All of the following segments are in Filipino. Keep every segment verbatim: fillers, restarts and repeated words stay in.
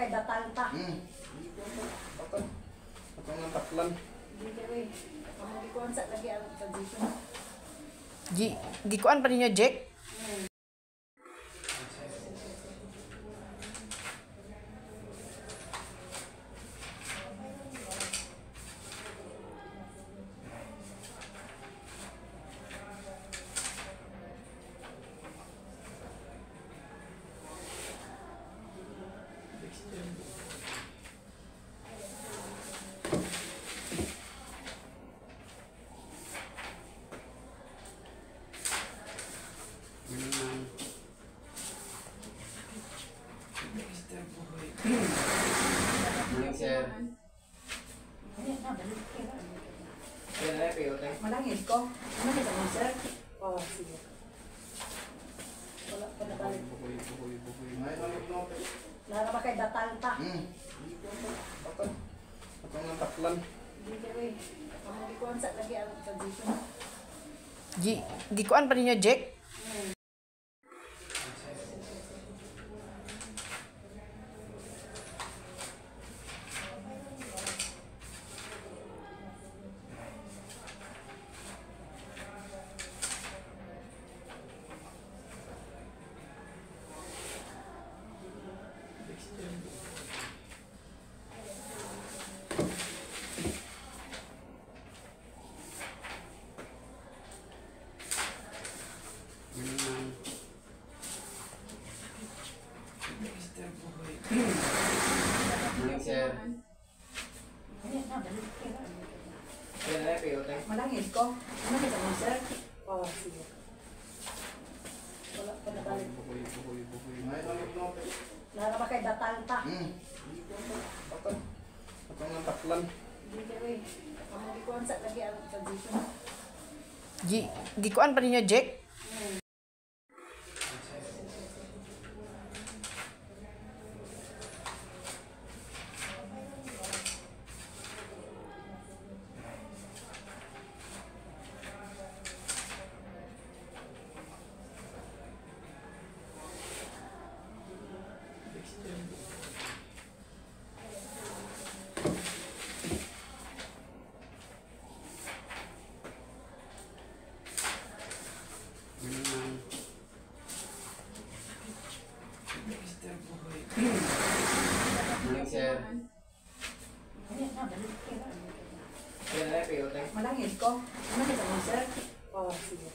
kay datal ta. Hmm. Bakit? Bakit ng taklan? Hindi kami. Kamu gikuan sa lagi ang tradition. Gi, gikuan pa ninyo, Jack? Sir. Malangit ko. Ano ka sa sir? Oh, sige. Wala pa na balik. Bukoy, bukoy, bukoy. May balik mo. Lara ba kay datal ta? Hmm. Bakit? Bakit ng taklan? Hindi kami. Kamu gikuan sa lagi ang tradition. Gi, gikuan pa ninyo, Jack? Sir. Malangit ko. Ano ka sa sir? Oh, sige. Wala pa na balik. Bukoy, bukoy, bukoy. May balik mo. Lara ba kay datal ta? Hmm. Bakit? Bakit ng taklan? Hindi kami. Kamu gikuan sa lagi ang tradition. Gi, gikuan pa ninyo, Jack? Sir. Malangit ko. Ano ka sa sir? Oh, sige.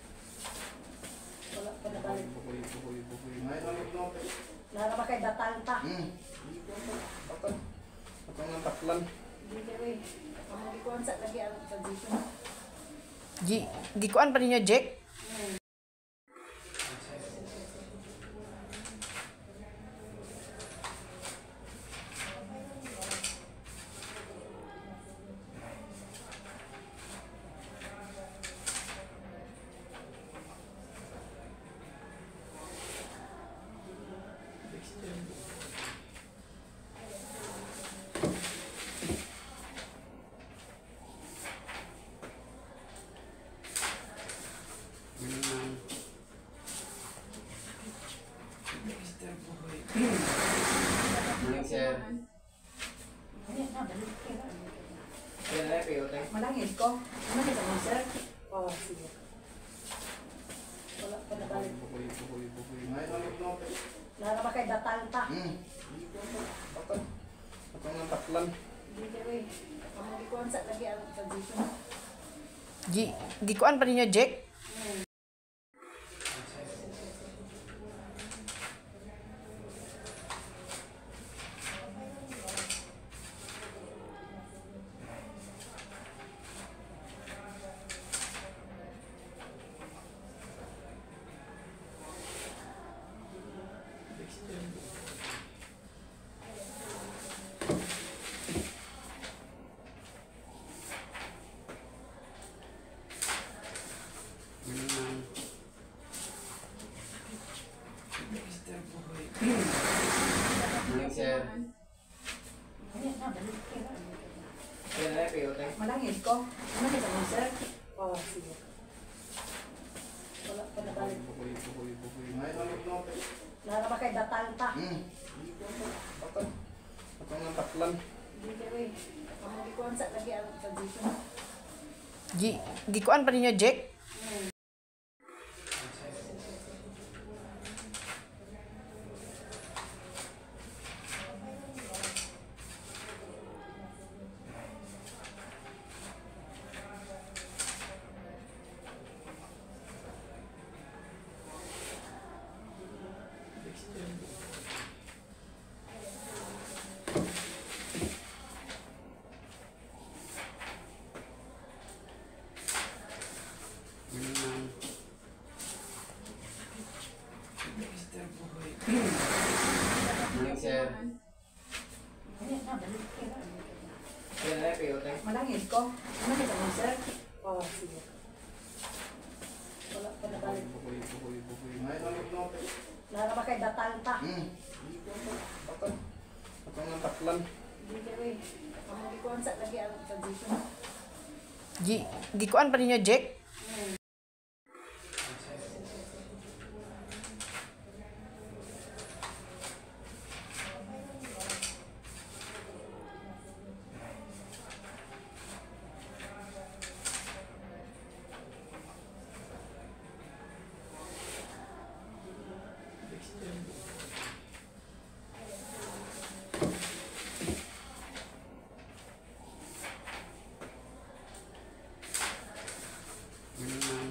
Wala pa na balik. Bukoy, bukoy, bukoy. May balik mo. Lara ba kay datal ta? Hmm. Bakit? Bakit ng taklan? Hindi kami. Kamu gikuan sa lagi ang tradition. Gi, gikuan pa ninyo, Jack? Sir. Malangit ko. Ano ka sa sir? Oh, sige. Wala pa na balik. Bukoy, bukoy, bukoy. May balik mo. Lara ba kay datal ta? Hmm. Bakit? Bakit ng taklan? Hindi kami. Kamu gikuan sa lagi ang tradition. Gi, gikuan pa ninyo, Jack? Sir. Malangit ko. Ano ka sa sir? Oh, sige. Wala pa na balik. Bukoy, bukoy, bukoy. May balik mo. Lara ba kay datal ta? Hmm. Bakit? Itong ng taklan. Hindi kayo eh. Kamu gikuan sa lagi ang transition. Gi gikuan pa ninyo Jack? Hmm. Morning, sir. Ano na, balik ka na. Kaya na kayo, tay. Malangit ko. Ano kita mo, sir? Oo, sige. Wala pa na balik. Bukoy, bukoy, bukoy. Ay, balik mo, tay. Lara ba kay datal ta? Hmm. Ito. Itong ng taklan. Hindi kayo eh. Kamu gikuan sa lagi ang transition. Gi gikuan pa ninyo Jack? Hmm.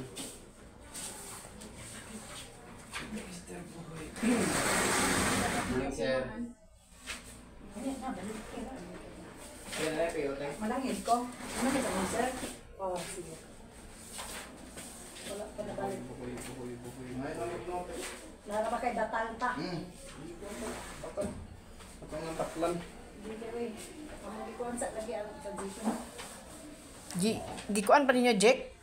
Morning, sir. Ano na, balik ka na. Kaya na kayo, tay. Malangit ko. Ano kita mo, sir? Oo, sige. Wala pa na balik. Bukoy, bukoy, bukoy. Ay, balik mo, tay. Lara ba kay datal ta? Hmm. Ito. Itong ng taklan. Hindi kayo eh. Kamu gikuan sa lagi ang transition. Gi gikuan pa ninyo Jack?